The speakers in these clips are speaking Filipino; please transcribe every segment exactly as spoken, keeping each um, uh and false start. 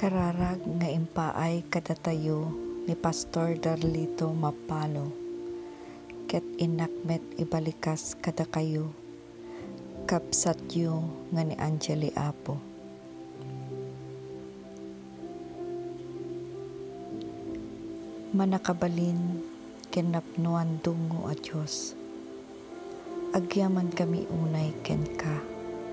Kararag nga impaay kadatayo ni Pastor Darlito Mapalo, ket inakmet ibalikas kada kayo, kapsat yu nga ni Angeli Apo. Manakabalin kinapnuan dungo a Diyos, agyaman kami unay ken ka.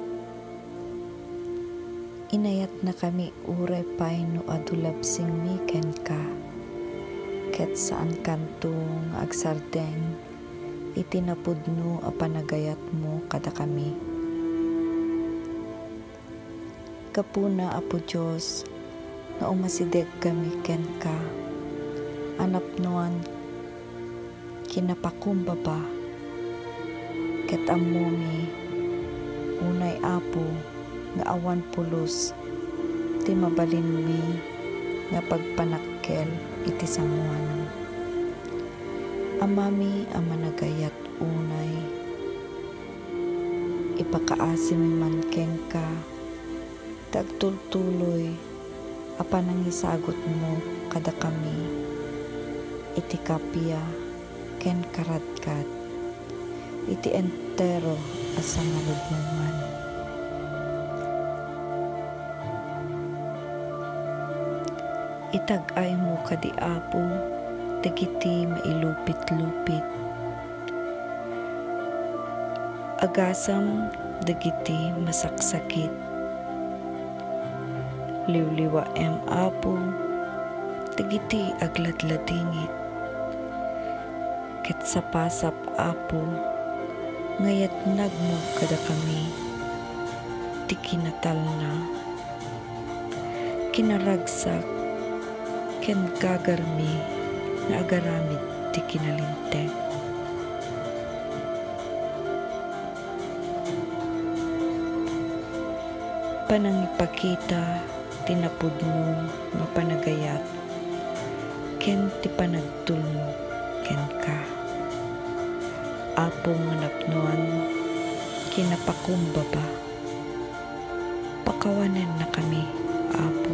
Inayat na kami uray pay no adulab sing mi ken ka, ket saan kantong agsardeng itinapudno a panagayat mo kada kami. Kapuna apo Diyos na umasideg kami ken ka, anapnuan kinapakumbaba, ket ammo mi unay apo nga awan pulos ti mabalin mi nga pagpanakkel iti sanguanam. Amami a managayat unay, ipakaasi mi man ken ka, tagtultuloy a panangisagot mo kada kami, iti kapya ken karadkat, iti entero asa nga lubngan. Itag-ay mo kadi apo, dagiti mailupit-lupit. Agasam dagiti masaksakit. Liwliwa em apo, dagiti agladladingit. Ket sapasap apo, ngayat nagmo kada kami, ti kinatal na. Kinaragsak ken gagarmi nga agaramid ti kinalinte. Panangipakita tinapudno nga panagayat ken ti panagtulno ken ka. Apo nga napnuan kinapakumbaba, pakawanan na kami apo,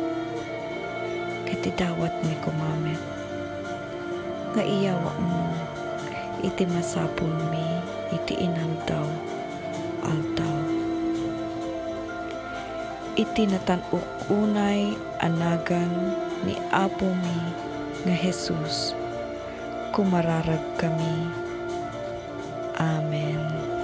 ket idawat mi kumamet nga iyawa mo iti masapul mi iti inaldaw aldaw. Iti natan-uk unay anagan ni apo mi nga Jesus, kumararag kami. Amen.